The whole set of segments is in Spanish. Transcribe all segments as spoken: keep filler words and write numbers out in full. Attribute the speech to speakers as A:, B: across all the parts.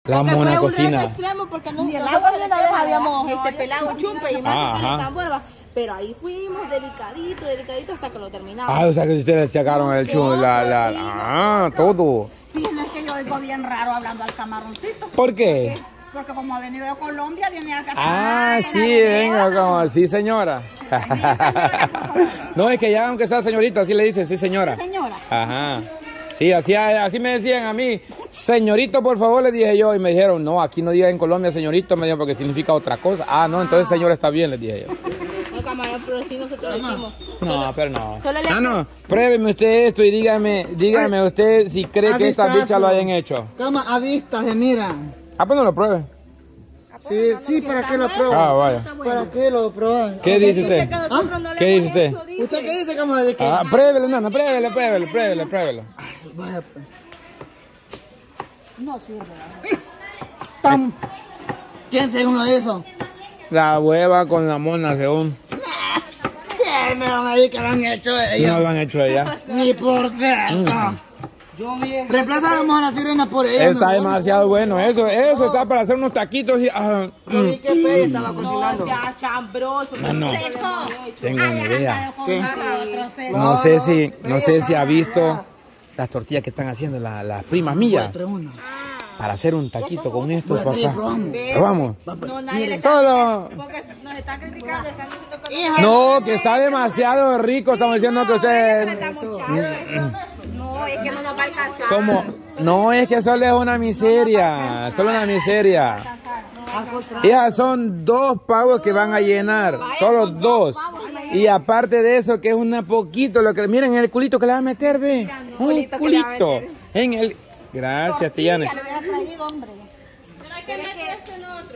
A: La mona cocina.
B: Extremo porque no, nosotros una vez habíamos este, pelado un chumpe y más que no tan buena. Pero ahí fuimos delicadito, delicadito hasta que lo terminamos.
A: Ah, o sea que ustedes checaron el chumpe, la, la, ah, todo.
C: Fíjense que yo oigo bien raro hablando al camaroncito.
A: ¿Por qué?
C: Porque, porque como ha venido de Colombia, viene acá.
A: Ah, sí, venga, como, sí, señora. No, es que ya aunque sea señorita, así le dicen, sí, señora.
C: Señora.
A: Ajá. Sí, así, así me decían a mí, señorito, por favor, le dije yo. Y me dijeron, no, aquí no digan en Colombia señorito, me dijeron porque significa otra cosa. Ah, no, entonces señora está bien, les dije yo.
B: No, camarón, pero sí nosotros lo decimos.
A: No, pero no.
B: Solo le...
A: Ah, no, pruébeme usted esto y dígame, dígame usted si cree que estas bichas lo hayan hecho.
D: Cama, a vista se miran.
A: Ah, pues no lo pruebe.
D: Sí, sí, ¿para qué lo prueba?
A: Ah, vaya.
D: ¿Para qué lo prueba?
A: ¿Qué dice usted?
B: ¿Ah?
A: ¿Qué dice usted?
B: Hecho, dice.
D: ¿Usted qué dice, cama? ¿De qué?
A: Ah, pruébelo, nana, pruébelo, pruébelo, pruébelo, pruébelo.
D: Vaya, pues.
C: No sirve.
D: ¡Tam! ¿Quién se uno de eso?
A: La hueva con la mona, según.
D: ¿Qué me van a decir que lo han hecho ellos?
A: No lo han hecho ella.
D: Ni por cierto. Reemplazáramos a la sirena por ella.
A: Está
D: ¿no?
A: demasiado bueno, eso, eso está para hacer unos taquitos y... ah,
D: Yo vi
A: mm.
D: que Pei estaba
B: No
D: cocinando.
B: sea chambroso.
A: No, no. Tengo una idea.
D: ¿Qué?
A: No sé si, no sé si ha visto las tortillas que están haciendo la- las primas mías.
D: Trae una.
A: Para hacer un taquito con esto,
D: Voy a traer,
A: papá.
D: probamos.
A: Probamos.
B: No, nadie le
A: Solo...
B: porque nos están criticando, están diciendo que
A: No, que está demasiado rico. Estamos diciendo que usted...
B: no, es que no nos va a alcanzar.
A: ¿Cómo? No, es que solo es una miseria. Solo una miseria. Hija, son dos pavos que van a llenar. Solo dos. Y aparte de eso, que es un poquito lo que... Miren el culito que le va a meter, ve. Un culito. En el... Gracias, Tiana.
C: Ya lo hubiera traído, hombre.
B: ¿Será que mete esto en otro?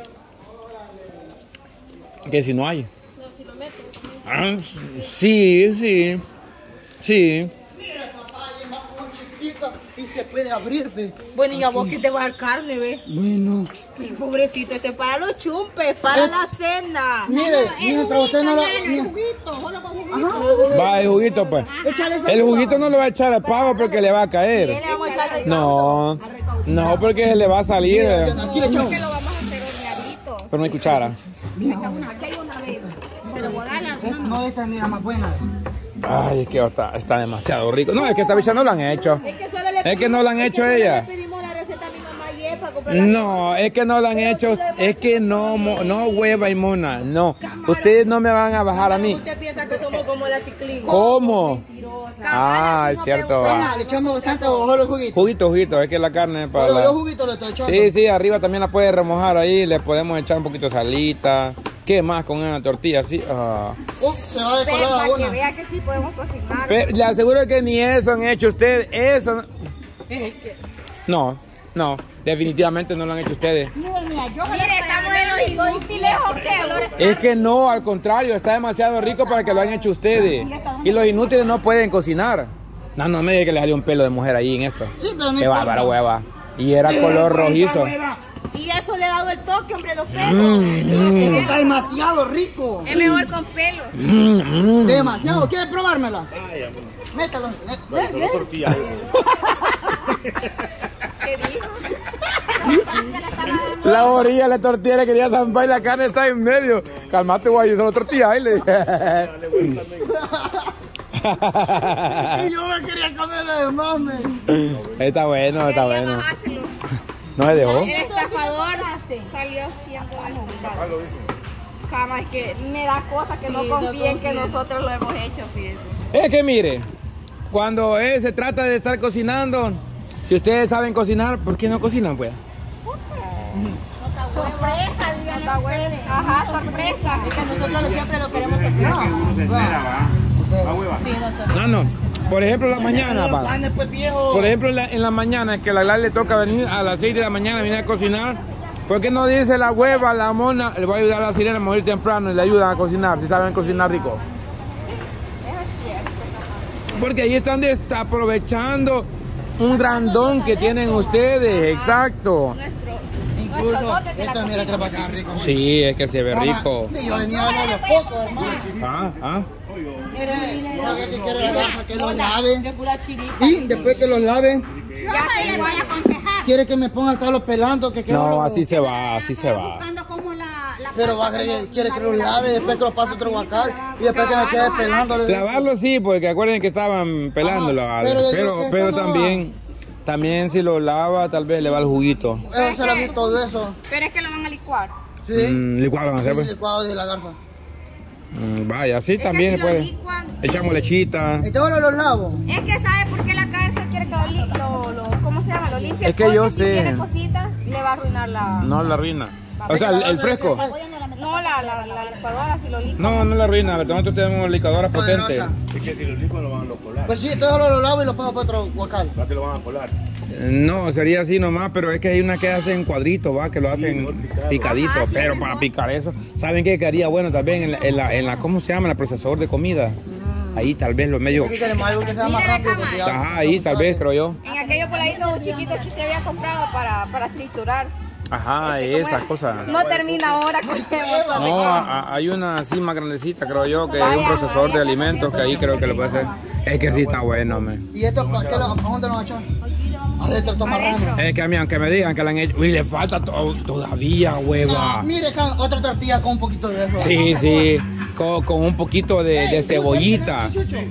A: Que si no hay.
B: No, si lo meto.
A: Ah, sí, sí. Sí.
D: Mira, papá, y más con chiquito y se puede abrir, ve.
B: Bueno, y a vos que te va a dar carne, ve.
D: Bueno.
B: Sí, pobrecito, este para los chumpes, para
D: Eh,
B: la cena.
D: Mire, mientras usted no lo...
C: El juguito, solo con juguito.
A: Va el juguito, pues.
D: Échale esa
A: El juguito no lo va a echar al pavo porque le va a caer.
B: Le vamos a echar recaudo.
A: No. No, porque se le va a salir.
D: Aquí le echamos.
B: Que lo vamos a hacer horneadito.
A: Pero no hay cuchara.
B: Aquí hay una vez. Pero voy a ganar.
D: No, esta es mira más buena.
A: Ay, es que está, está demasiado rico. No, es que esta bicha no lo han hecho.
B: Es que solo le
A: Es que no lo han
B: es
A: hecho
B: que solo
A: ella.
B: Le pedimos la receta a mi mamá ayer para comprar la-
A: No, es que no lo han hecho. Es que no, mo- no hueva y mona. No. Ustedes no me van a bajar a mí.
B: Usted piensa que somos como la chiclín.
A: ¿Cómo? Ah, es cierto.
D: Vamos, le echamos bastante o solo juguito.
A: Juguito, juguito. Es que la carne es para
D: Pero
A: la...
D: yo juguito le estoy echando.
A: Sí, sí, arriba también la puede remojar ahí. Le podemos echar un poquito de salita. ¿Qué más con una tortilla así? Ah.
D: Uh, se va a decorar
B: Para que
D: una.
B: vea que sí podemos cocinar.
A: Pero le aseguro que ni eso han hecho ustedes. Eso no. No, no. Definitivamente no lo han hecho ustedes.
C: Mira, mira, yo me
B: Mire, estamos en los inútiles, ¿o qué?
A: Es que no, al contrario, está demasiado rico para que lo hayan hecho ustedes. Y los inútiles no pueden cocinar. No, no me diga que le salió un pelo de mujer ahí en esto.
D: Sí, pero no
A: Qué
D: importa.
A: bárbara, hueva. Y era color rojizo.
B: Y eso le ha dado el toque, hombre, los pelos.
A: Mm,
D: Esto está demasiado rico.
B: Es mejor con pelo.
A: mm, mm.
D: Demasiado. ¿Quieres probármela? Métalo. Eh, ¿ves? ¿ves?
B: ¿Qué dijo?
A: La orilla de la tortilla le quería zampar y la carne está en medio. Calmate, guay, yo solo tortilla. Ahí le dije.
D: Y yo me quería comer de mame.
A: Está bueno, está bueno.
B: Bájáselo.
A: No se dejó.
B: El estafador salió siendo desubicado. Cama, es que me da cosa que no confíen que nosotros lo hemos hecho, fíjense.
A: Es que mire, cuando eh, se trata de estar cocinando, si ustedes saben cocinar, ¿por qué no cocinan, pues?
C: sorpresa, díganle
B: Está bueno.
C: ustedes.
B: Ajá, sorpresa. Es que nosotros siempre lo queremos
A: No, no. Por ejemplo, en la mañana, pa. Por ejemplo, en la, en la mañana, que a la Lali le toca venir a las seis de la mañana, viene a cocinar. ¿Por qué no dice la hueva, la mona, le voy a ayudar a la sirena a morir temprano y le ayudan a cocinar, si saben cocinar rico? Porque ahí están desaprovechando un gran don que tienen ustedes, exacto.
D: Incluso, esta mira que va a quedar rico.
A: Sí, es que se ve rico.
D: Sí, yo venía a hablar los pocos, hermano.
A: Ah, ah.
D: Mire, yo que quiero la raja que los lave.
B: de pura chirita.
D: Y después que los lave,
C: Yo se le voy a aconsejar.
D: quiere que me ponga todos los pelantos que quedan.
A: No,
D: los-
A: así se va, así se va.
C: Buscando como la, la
D: Pero va a querer, quiere que lo lave, después que lo pase otro guacal y después que me quede pelando.
A: Lavarlo sí, porque acuerden que estaban pelándolo.
D: Ajá,
A: Ale,
D: pero yo
A: pero
D: digo que
A: pero
D: esto no
A: también, también si lo lava, tal vez le va el juguito.
D: Eso se lo vi todo eso.
B: Pero es que lo van a licuar.
D: Sí.
A: Mm, licuado van a hacer,
D: Sí,
A: pues.
D: licuado de la garza.
A: Mm, vaya, sí,
B: Es que
A: también
B: si
A: se
B: lo
A: puede.
B: licuan,
A: Echamos
B: y-
A: lechita.
D: Entonces ahora los lavo.
B: Es que ¿sabe por qué la cárcel quiere que lo, li- lo, lo ¿cómo se llama? Lo limpie.
A: Es que
B: Porque
A: yo
B: si
A: sé.
B: tiene cositas, le va a arruinar la...
A: No la arruina. O sea, el, el fresco.
B: No, la, la, la licuadora, si lo licua.
A: No, no la arruina. Nosotros tenemos licuadoras potentes.
D: Poderosa.
E: Es que si lo licuan lo van a colar.
D: Pues sí, entonces ahora lo lavo y lo pongo para otro guacal.
E: ¿Para que lo van a colar?
A: No, sería así nomás, pero es que hay una que hacen cuadritos, va, que lo hacen picadito,
B: Ajá, sí,
A: pero
B: es
A: para
B: mejor.
A: picar eso, ¿saben qué quedaría bueno también en la, en la, en la ¿cómo se llama? En el procesador de comida. Ahí tal vez lo medio,
D: Aquí tenemos algo que sea más
B: Mira la
D: rápido. porque ya-
A: ajá, ahí tal vez creo yo.
B: En aquellos poladitos chiquitos que se había comprado para, para triturar.
A: Ajá,
B: Este, ¿cómo
A: esas
B: es?
A: cosas.
B: No termina ahora con el montón de
A: No,
B: cosas.
A: a- a- hay una así más grandecita, creo yo, que hay un procesador de alimentos que ahí creo que lo puede hacer. Es que sí está bueno, man.
D: ¿Y esto para qué lo, a dónde lo van a echar? Adentro, toma
B: Adentro.
A: Es que a mí, aunque me digan que la han hecho, uy, le falta to- todavía, hueva.
D: Ah, mire, acá, otra tortilla con un poquito de eso.
A: Sí, sí, con, con un poquito de, de cebollita.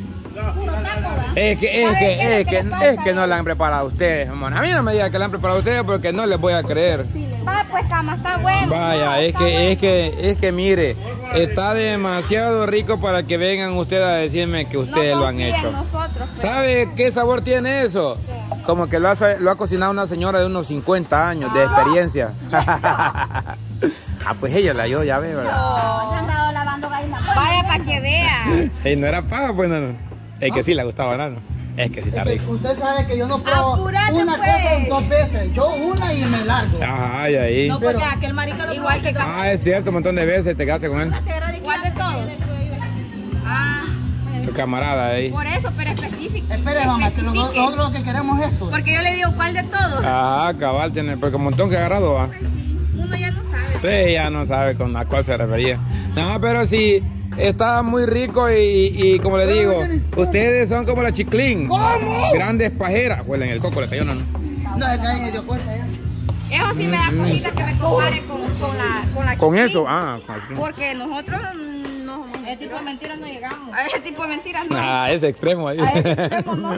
A: Es que, es que, es que, es que no la han preparado ustedes, amor. A mí no me digan que la han preparado ustedes porque no les voy a creer.
B: Va, pues cama, está bueno.
A: Vaya, es que, es que, es que mire, está demasiado rico para que vengan ustedes a decirme que ustedes lo han hecho.
B: Nosotros, pues.
A: ¿Sabe qué sabor tiene eso? Como que lo ha, lo ha cocinado una señora de unos cincuenta años de experiencia. Ah, pues ella la yo ya ve, ¿verdad?
C: Han andado lavando gallinas.
B: Vaya para que vea.
A: Ey, no era paja, pues no, no. Es que sí le gustaba nada. Es que sí está
D: Es que
A: rico.
D: usted sabe que yo no pruebo
C: Apúrate,
D: una
C: pues.
D: cosa dos veces. Yo una y me largo.
A: Ajá, y ahí.
C: No, porque aquel marica lo
B: Igual que cama.
A: Ah, es cierto, un montón de veces te quedaste con él.
B: Igual de todo. Ah,
A: Tu camarada ahí.
B: por eso, pero específico.
D: Espere, mamá, que lo-
B: especifique.
D: nosotros lo que queremos es esto.
B: Porque yo le digo cuál de todos.
A: Ajá, cabal, tiene, porque un montón que ha agarrado, va.
B: Pues sí, uno ya no sabe.
A: Sí, ya no sabe con a cuál se refería. No, pero sí, está muy rico y, y como le digo, ustedes son como la Chiclín.
D: ¿Cómo?
A: Grandes pajeras. Huelen el coco, le cayó, no, no.
D: No, es que nadie se dio cuenta ya.
B: Eso sí me da cositas que me compare con, con la con la
A: Con
B: Chiquín.
A: eso, ah. con-
B: Porque nosotros mm, no.
C: Ese tipo de mentiras no llegamos.
B: A ese tipo de mentiras no.
A: Ah, ese extremo ahí.
B: A ese extremo no.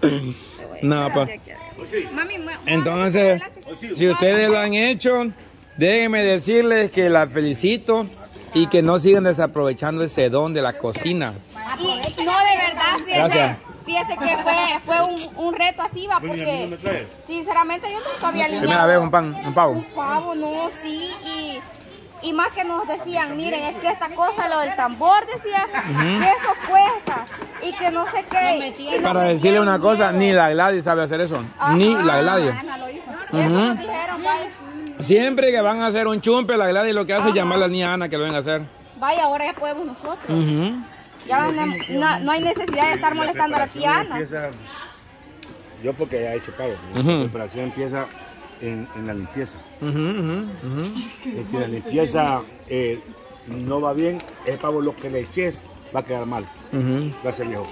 A: No, pues.
B: Mami, ma-
A: Entonces, si ustedes lo han hecho, déjenme decirles que la felicito y que no sigan desaprovechando ese don de la cocina.
B: Y no, de verdad, fíjese,
A: Gracias.
B: fíjese que fue, fue un, un reto así, va, porque sinceramente yo nunca había limpiado
A: Primera vez un pan, un pavo.
B: un pavo, no, sí, y, y más que nos decían, miren, es que esta cosa, lo del tambor, decía, que eso cuesta, y que no sé qué. y nos
A: Para decirle una
B: metían
A: cosa,
B: miedo.
A: ni la Gladys sabe hacer eso.
B: Ajá,
A: Ni la Gladys.
B: Ana lo hizo. Eso nos dijeron, vaya.
A: Siempre que van a hacer un chumpe, la Gladys lo que hace es llamar a la niña Ana que lo venga a hacer.
B: Vaya, ahora ya podemos nosotros.
A: Ujú.
B: Ya no, no- no hay necesidad de estar molestando a la tía Ana.
E: Empieza, yo porque ya he hecho pago, la
A: Ujú.
E: preparación empieza en, en la limpieza.
A: Ujú, ujú, ujú.
E: Y si la limpieza eh, no va bien, el pavo lo que le eches va a quedar mal.
A: Ujú.
E: Va a ser viejo.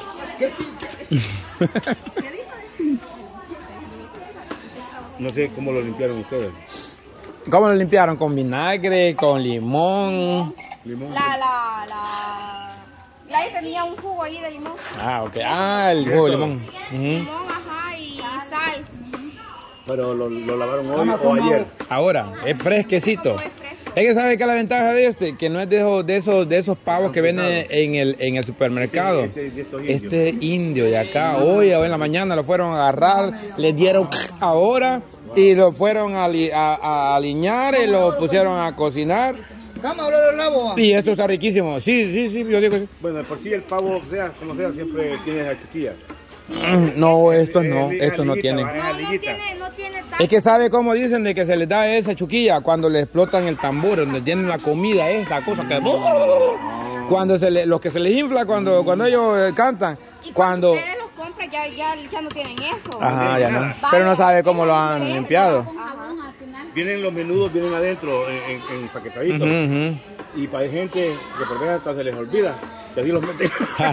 E: No sé cómo lo limpiaron ustedes.
A: ¿Cómo lo limpiaron? ¿Con vinagre? ¿Con limón?
E: Limón.
B: La, la, la... Gladys tenía un jugo ahí de limón.
A: Ah, ok. Ah, el jugo de limón. Ujú.
B: Limón, ajá, y sal.
E: Pero lo, lo lavaron hoy o ayer.
A: Ahora, es fresquecito.
B: Es fresco.
A: Es que sabe que la ventaja de este, que no es de esos, de esos, de esos pavos que venden en el, en el supermercado.
E: Este- este- estos indios.
A: Este indio de acá, hoy, hoy en la mañana lo fueron a agarrar, le dieron ahora y lo fueron a, li- a- a aliñar y lo pusieron a cocinar.
D: Vamos a hablar del lavo.
A: Y esto está riquísimo. Sí, sí, sí, yo digo que sí.
E: Bueno, de por sí el pavo, sea como sea, siempre tiene esa chiquilla.
A: No, esto no,
E: Es
A: esto no
E: liguita,
A: tiene.
E: va, es
B: No, no
E: liguita.
B: tiene, no tiene tanto.
A: Es que sabe cómo dicen de que se les da esa chuquilla cuando le explotan el tambor, donde tienen la comida, esa cosa que cuando se le, los que se les infla cuando, cuando ellos eh, cantan,
B: Y cuando
A: cuando
B: ustedes los compran ya, ya, ya no tienen eso.
A: ajá, ya no.
B: Vaya,
A: Pero no sabe cómo
B: es
A: lo
B: la
A: han
B: diferencia.
A: limpiado.
B: Ajá.
C: Al final.
E: vienen los menudos, vienen adentro en, en, en paquetaditos.
A: Uh -huh, uh -huh.
E: Y para gente que por veces hasta se les olvida, y así los meten,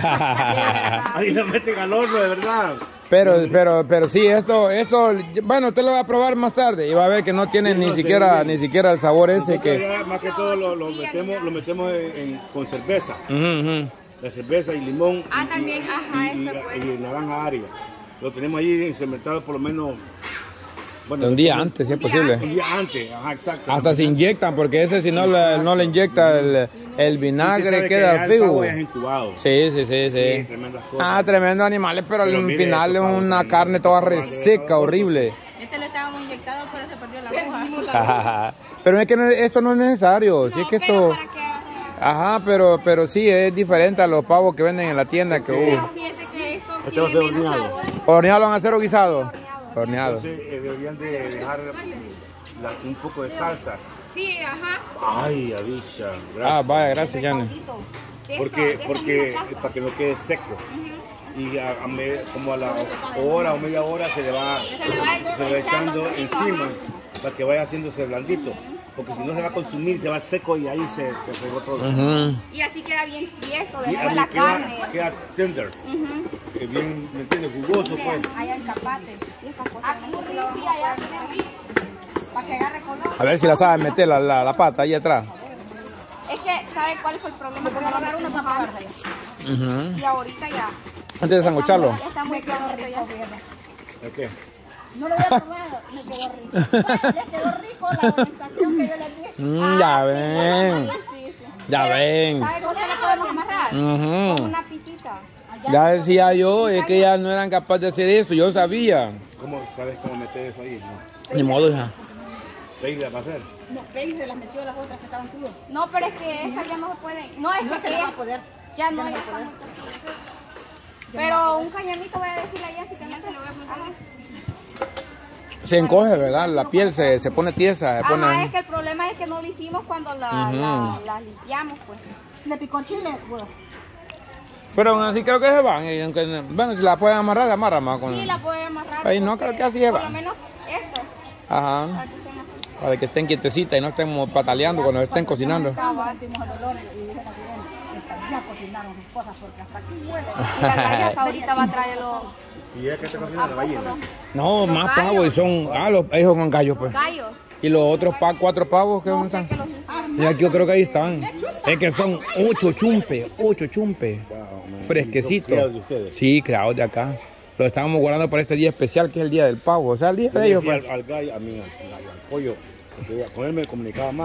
E: así los meten al horno, de verdad.
A: Pero, pero, pero sí, esto, esto, bueno, usted lo va a probar más tarde y va a ver que no tiene sí, ni no, siquiera, ni siquiera el sabor ese que.
E: Ya, más que todo lo, lo metemos, lo metemos en, en, con cerveza,
A: uh -huh.
E: la cerveza y limón
B: ah,
E: y,
B: también,
E: y,
B: ajá,
E: y,
B: eso
E: y, y naranja agria. Lo tenemos ahí cementado por lo menos. Bueno,
A: un día antes, si es posible.
E: Un día antes, ajá, exacto.
A: Hasta se inyectan, porque ese si no le, no le inyecta el, el vinagre queda fijo. Sí, sí, sí, sí. Sí, tremendas cosas. Ah, tremendos animales, pero, pero al mire, final es una carne toda reseca, horrible.
C: Este le estábamos inyectando, pero se perdió la hoja.
A: Pero es que no, esto no es necesario. No, sí es que esto. Ajá, pero, pero sí, es diferente a los pavos que venden en la tienda. Que,
B: pero fíjese que esto
E: este va a ser horneado.
A: ¿Horneado lo van a hacer o guisado? Horneado.
E: Entonces eh, deberían de dejar la, un poco de salsa.
B: Sí, ajá.
E: Ay, Avisha, gracias.
A: Ah, vaya, gracias, Yanni.
E: Porque, porque para que no quede seco. Uh-huh. Y a, a me, como a la hora o media hora se le va, se le va, se le va echando encima para que vaya haciéndose blandito. Porque si no se va a consumir, se va seco y ahí se, se pegó todo.
A: Uh-huh.
B: Y así queda bien tieso
E: sí,
B: después la
E: queda,
B: carne.
E: Queda tender. Uh-huh. Que bien, ¿me entiendes? Jugoso, pues.
C: Allá el capate. Y estas cosas. Aquí, allá, para que agarre color.
A: A ver si la sabe meter la, la, la pata ahí atrás.
B: Es que, ¿sabe cuál fue el problema? Que no agarrar uno para pagarla. Uh-huh. Y ahorita ya.
A: Antes de sangucharlo.
B: Ya está muy caliente ya.
E: ¿El qué?
C: No lo había probado, me quedó rico. Le quedó rico la orientación que yo le di.
A: Mm, ah, ya ven.
B: Sí, sí, sí.
A: Ya
B: pero,
A: ven.
B: ¿sabe cómo le podemos amarrar?
A: Uh-huh.
B: Con una pitita.
A: Ya decía yo, es que ya no eran capaces de hacer esto, yo sabía.
E: ¿Cómo sabes cómo meter eso ahí? No.
A: Ni modo, hija.
E: ¿Peide va a hacer?
C: No, Peide se las metió a las otras que estaban crudas.
B: No, pero es que estas ya no se pueden. No, es
C: no
B: que
C: se
B: ya,
C: va a poder.
B: ya no, ya está muy. Pero un cañamito voy a decirle a Jessy que no se le voy a preguntar.
A: Se encoge, ¿verdad? La piel se, se pone tiesa. Se pone...
B: Ajá, es que el problema es que no lo hicimos cuando la, uh-huh. la, la limpiamos, pues.
C: Le picó chile, bueno.
A: Pero aún así creo que se van. Bueno, si la pueden amarrar, la amarran más con...
B: Sí, la pueden amarrar.
A: Ahí no, creo que así se van.
B: Por lo menos estas.
A: Ajá. Para que estén, para que estén quietecitas y no estén pataleando cuando estén cocinando.
C: Ya cocinaron sus cosas porque hasta aquí huele.
B: Y la gallina ahorita va a traer los...
E: ¿Y ella qué está cocinando? ¿La gallina?
A: No, los más pavos y son... Ah, los hijos con gallos, pues.
B: Gallos.
A: Y los otros pa cuatro pavos que
B: no
A: están.
B: Que
A: y aquí yo creo que ahí están. Es que son ocho chumpes, ocho chumpes. Wow, fresquecitos. Sí, creados de acá. Los estábamos guardando para este día especial que es el día del pavo. O sea, el día de ellos.
E: Al, al gallo, a mí, al, al, al pollo, porque con él me comunicaba más.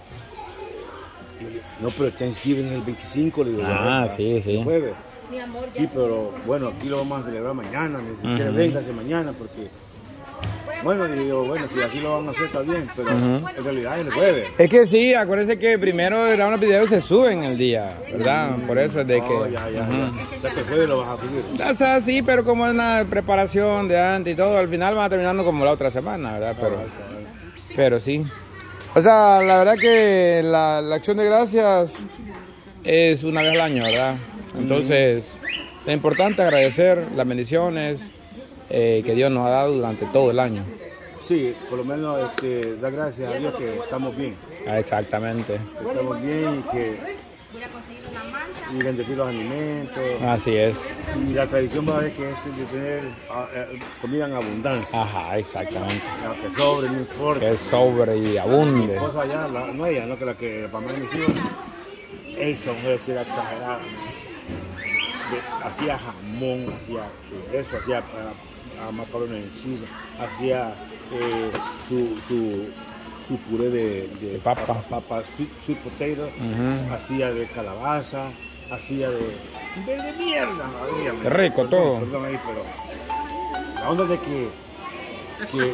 E: No, pero Thanksgiving es el veinticinco, le digo.
A: Ah,
E: ya,
A: sí, sí.
E: El jueves.
C: Mi amor,
E: sí, pero bueno, aquí lo vamos a celebrar mañana. Ni siquiera uh-huh. véngase mañana porque... Bueno, digo, bueno, si aquí lo van a hacer está bien, pero uh-huh. en realidad es el jueves.
A: Es que sí, acuérdense que primero graban los videos y se suben el día, ¿verdad? Por eso es de que...
E: Oh, ya, ya, uh-huh. ya. Ya que el jueves lo vas a subir.
A: O sea, sí, pero como es una preparación de antes y todo, al final van terminando como la otra semana, ¿verdad? Pero, pero sí. O sea, la verdad que la, la acción de gracias es una vez al año, ¿verdad? Entonces, es importante agradecer las bendiciones eh, que Dios nos ha dado durante todo el año.
E: Sí, por lo menos este, da gracias a Dios que estamos bien.
A: Ah, exactamente.
E: Que estamos bien y que... y bendecir los alimentos.
A: Así es.
E: Y la tradición va a ser que es de tener uh, comida en abundancia.
A: Ajá, exactamente.
E: Que sobre, no importa.
A: Que sobre y abunde.
E: Mi esposa allá, la, no ella, no que la que la mamá de mis hijos, esa mujer sí era exagerada. Hacía jamón, hacía eso, hacía uh, macarrones en cheese, hacía eh, su, su, su puré de, de, de papa, papa, papa sweet, sweet potato, uh-huh. hacía de calabaza, hacía de, de, de mierda.
A: Qué rico
E: perdón,
A: todo.
E: Perdón ahí, pero la onda de que, que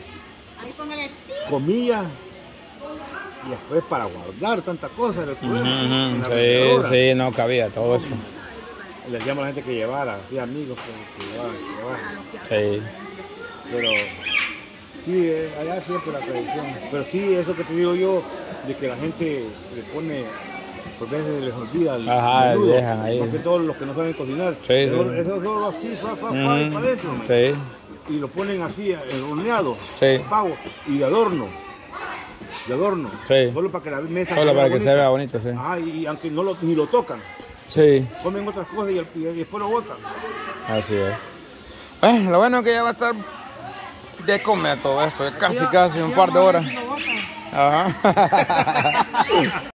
E: comía y después para guardar tantas cosas era el problema.
A: Uh-huh. Sí, sí, no cabía todo eso.
E: Le decíamos a la gente que llevara, así amigos que, que llevaran, que llevaran.
A: Sí.
E: Pero sí, allá siempre la tradición. Pero sí, eso que te digo yo, de que la gente le pone, por veces les olvida el
A: Ajá,
E: menudo,
A: dejan ahí.
E: porque todos los que no saben cocinar,
A: sí,
E: eso,
A: sí.
E: eso solo así, fa, fa, fa,
A: mm,
E: para adentro.
A: Sí.
E: Y lo ponen así, horneado,
A: sí.
E: pavo, y de adorno. de adorno.
A: Sí.
E: Solo para que la mesa
A: Solo para que
E: bonita.
A: se vea bonito, sí.
E: Ah, y, y aunque no lo, ni lo tocan.
A: Sí.
E: Comen otras cosas y, y después lo botan.
A: Así es. Eh, lo bueno es que ya va a estar de comer todo esto, casi, casi un par de horas. Ajá.